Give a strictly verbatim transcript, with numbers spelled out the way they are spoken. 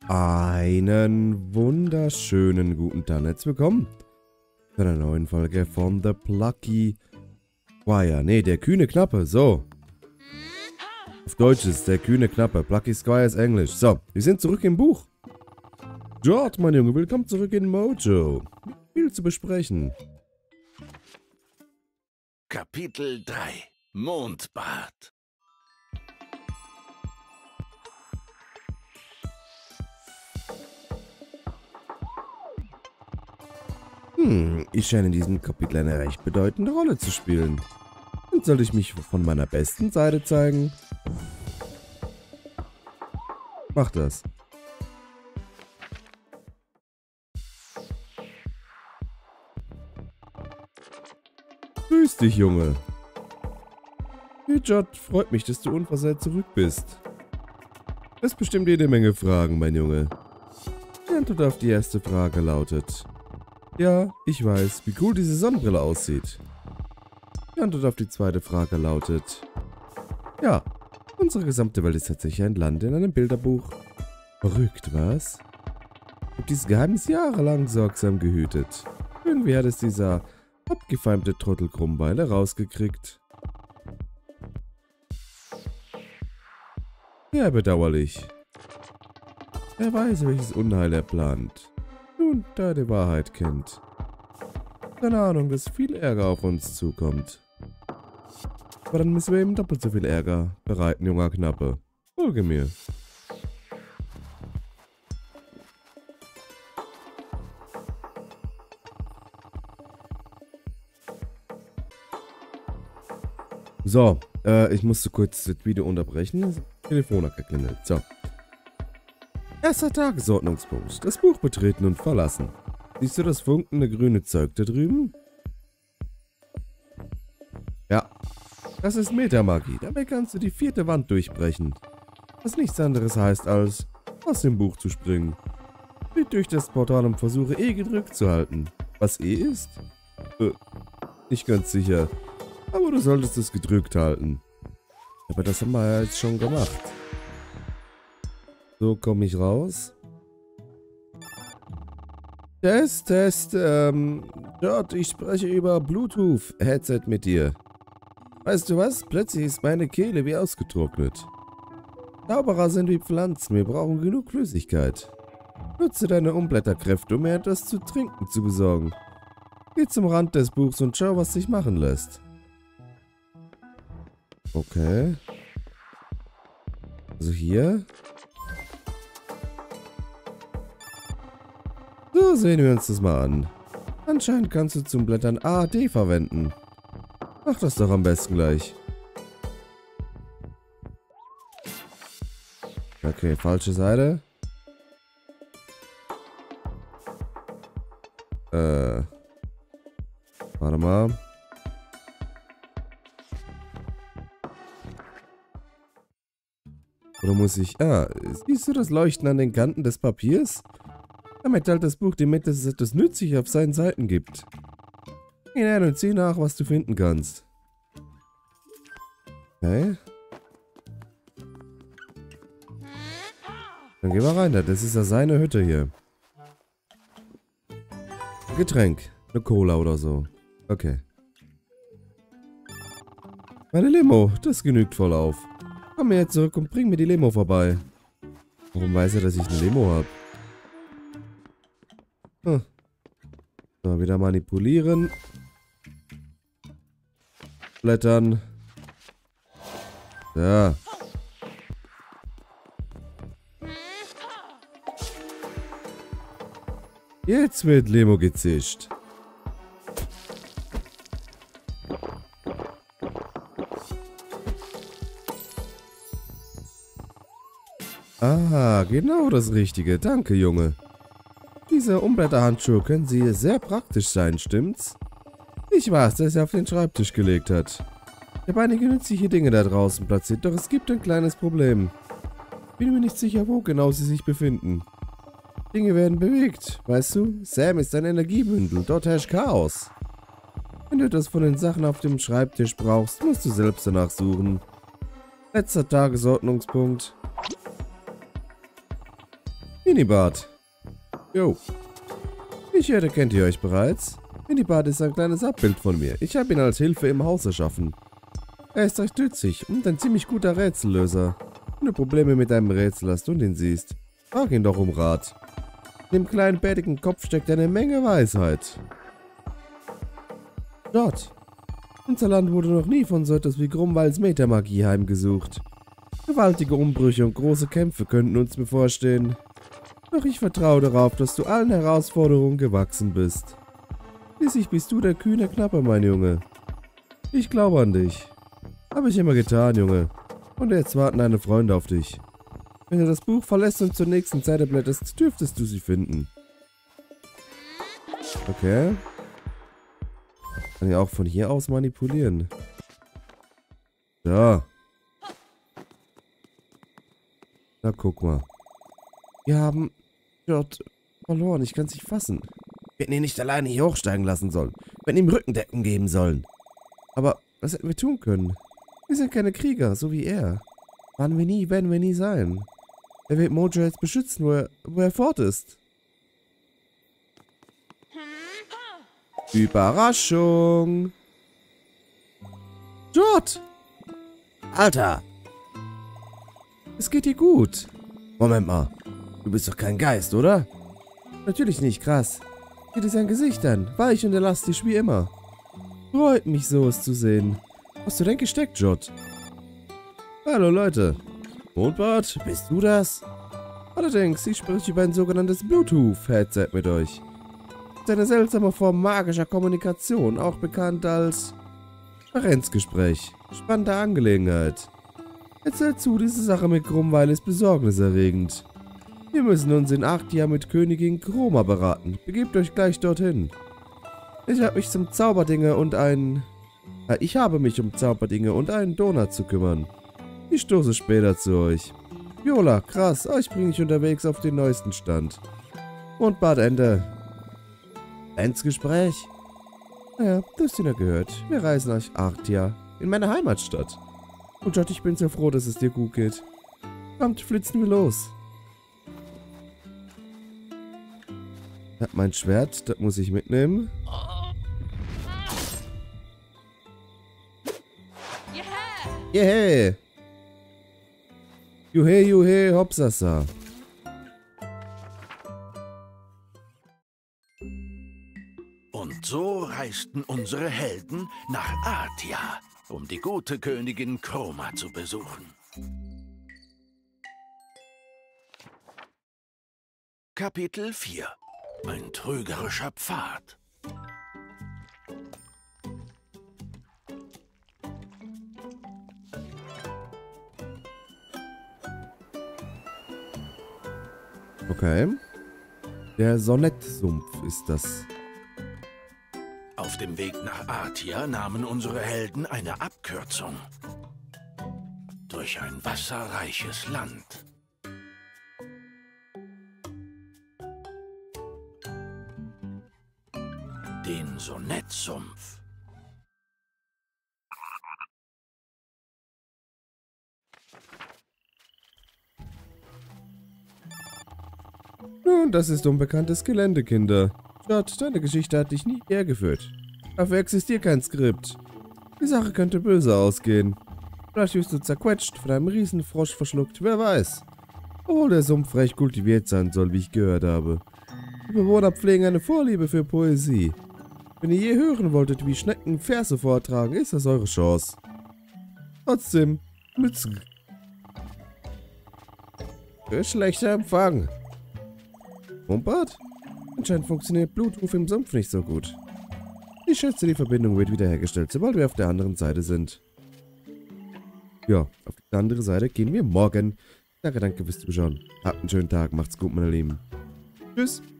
Einen wunderschönen guten Tag. Herzlich willkommen zu einer neuen Folge von The Plucky Squire. Ne, der kühne Knappe. So. Auf Deutsch ist der kühne Knappe. Plucky Squire ist Englisch. So, wir sind zurück im Buch. George, mein Junge, willkommen zurück in Mojo. Viel zu besprechen. Kapitel drei. Mondbad. Hm, ich scheine in diesem Kapitel eine recht bedeutende Rolle zu spielen. Und soll ich mich von meiner besten Seite zeigen? Mach das. Grüß dich, Junge. Hey, Jod, freut mich, dass du unversehrt zurück bist. Du hast bestimmt jede Menge Fragen, mein Junge. Die Antwort auf die erste Frage lautet: Ja, ich weiß, wie cool diese Sonnenbrille aussieht. Die Antwort auf die zweite Frage lautet: Ja, unsere gesamte Welt ist tatsächlich ein Land in einem Bilderbuch. Verrückt, was? Ich habe dieses Geheimnis jahrelang sorgsam gehütet. Irgendwie hat es dieser abgefeimte Trottel Krummbeile rausgekriegt. Sehr bedauerlich. Er weiß, welches Unheil er plant. Nun, da er die Wahrheit kennt. Keine Ahnung, dass viel Ärger auf uns zukommt. Aber dann müssen wir ihm doppelt so viel Ärger bereiten, junger Knappe. Folge mir. So, äh, ich musste kurz das Video unterbrechen. Das Telefon hat geklingelt. So. Erster Tagesordnungspunkt. Das Buch betreten und verlassen. Siehst du das funkende grüne Zeug da drüben? Ja. Das ist Metamagie. Dabei kannst du die vierte Wand durchbrechen. Was nichts anderes heißt als, aus dem Buch zu springen. Bitte durch das Portal und versuche E gedrückt zu halten. Was E ist? Äh, nicht ganz sicher. Aber du solltest es gedrückt halten. Aber das haben wir ja jetzt schon gemacht. So, komme ich raus. Test, Test, ähm, dort, ich spreche über Bluetooth-Headset mit dir. Weißt du was? Plötzlich ist meine Kehle wie ausgetrocknet. Zauberer sind wie Pflanzen, wir brauchen genug Flüssigkeit. Nutze deine Umblätterkräfte, um mir etwas zu trinken zu besorgen. Geh zum Rand des Buchs und schau, was sich machen lässt. Okay. Also hier. So, sehen wir uns das mal an. Anscheinend kannst du zum Blättern A D verwenden. Mach das doch am besten gleich. Okay, falsche Seite. Äh. Warte mal. Oder muss ich... Ah, siehst du das Leuchten an den Kanten des Papiers? Damit teilt das Buch dir mit, dass es etwas nützlich auf seinen Seiten gibt. Geh hinein und sieh nach, was du finden kannst. Okay. Dann geh mal rein da, das ist ja seine Hütte hier. Ein Getränk, eine Cola oder so. Okay. Meine Limo, das genügt voll auf. Komm mir jetzt zurück und bring mir die Limo vorbei. Warum weiß er, dass ich eine Limo habe? Hm. So, wieder manipulieren. Blättern. Ja. Jetzt wird Limo gezischt. Ah, genau das Richtige. Danke, Junge. Diese Umblätterhandschuhe können Sie sehr praktisch sein, stimmt's? Ich weiß, dass er auf den Schreibtisch gelegt hat. Ich habe einige nützliche Dinge da draußen platziert, doch es gibt ein kleines Problem. Ich bin mir nicht sicher, wo genau sie sich befinden. Dinge werden bewegt, weißt du? Sam ist ein Energiebündel, dort herrscht Chaos. Wenn du etwas von den Sachen auf dem Schreibtisch brauchst, musst du selbst danach suchen. Letzter Tagesordnungspunkt. Minibart. Jo. Ich höre, kennt ihr euch bereits? Minibart ist ein kleines Abbild von mir. Ich habe ihn als Hilfe im Haus erschaffen. Er ist recht nützlich und ein ziemlich guter Rätsellöser. Wenn du Probleme mit deinem Rätsel hast und ihn siehst, frag ihn doch um Rat. In dem kleinen bärtigen Kopf steckt eine Menge Weisheit. Dort. Unser Land wurde noch nie von so etwas wie Grumwalds Metamagie heimgesucht. Gewaltige Umbrüche und große Kämpfe könnten uns bevorstehen. Doch ich vertraue darauf, dass du allen Herausforderungen gewachsen bist. Schließlich bist du der kühne Knapper, mein Junge. Ich glaube an dich. Habe ich immer getan, Junge. Und jetzt warten deine Freunde auf dich. Wenn du das Buch verlässt und zur nächsten Seite blätterst, dürftest du sie finden. Okay. Kann ich auch von hier aus manipulieren. Ja. Na, guck mal. Wir haben dort verloren. Ich kann es nicht fassen. Wir hätten ihn nicht alleine hier hochsteigen lassen sollen. Wir hätten ihm Rückendeckung geben sollen. Aber was hätten wir tun können? Wir sind keine Krieger, so wie er. Waren wir nie, werden wir nie sein. Er wird Mojo jetzt beschützen, wo er, wo er fort ist. Überraschung! Dort! Alter! Es geht dir gut. Moment mal. Du bist doch kein Geist, oder? Natürlich nicht, krass. Sieh dir sein Gesicht an. Weich und elastisch wie immer. Freut mich so, es zu sehen. Hast du denn gesteckt, Jot? Hallo, Leute. Mondbart, bist du das? Allerdings, ich spreche über ein sogenanntes Bluetooth-Headset mit euch. Das ist eine seltsame Form magischer Kommunikation, auch bekannt als Parenzgespräch. Spannende Angelegenheit. Erzählt zu, diese Sache mit Grumweil ist besorgniserregend. Wir müssen uns in Artia mit Königin Chroma beraten. Begebt euch gleich dorthin. Ich habe mich zum Zauberdinge und ein... Äh, ich habe mich um Zauberdinge und einen Donut zu kümmern. Ich stoße später zu euch. Viola, krass, euch bringe ich unterwegs auf den neuesten Stand. Und Bad Ende. Endgespräch? Naja, du hast ihn ja gehört. Wir reisen nach Artia, in meine Heimatstadt. Und Jot, ich bin so froh, dass es dir gut geht. Kommt, flitzen wir los. Ja, mein Schwert, das muss ich mitnehmen. Jehe! Juhe, juhe, hopsasa. Und so reisten unsere Helden nach Artia, um die gute Königin Chroma zu besuchen. Kapitel vier. Ein trügerischer Pfad. Okay. Der Sonnettsumpf ist das. Auf dem Weg nach Artia nahmen unsere Helden eine Abkürzung. Durch ein wasserreiches Land. Den Sonnettsumpf. Nun, das ist unbekanntes Gelände, Kinder. Jot, deine Geschichte hat dich nie hergeführt. Dafür existiert kein Skript. Die Sache könnte böse ausgehen. Vielleicht wirst du zerquetscht, von einem Riesenfrosch verschluckt, wer weiß. Obwohl der Sumpf recht kultiviert sein soll, wie ich gehört habe. Die Bewohner pflegen eine Vorliebe für Poesie. Wenn ihr je hören wolltet, wie Schnecken Verse vortragen, ist das eure Chance. Trotzdem, Mützen. Schlechter Empfang. Rumpart? Anscheinend funktioniert Bluetooth im Sumpf nicht so gut. Ich schätze, die Verbindung wird wiederhergestellt, sobald wir auf der anderen Seite sind. Ja, auf die andere Seite gehen wir morgen. Danke, danke fürs Zuschauen. Habt einen schönen Tag, macht's gut, meine Lieben. Tschüss.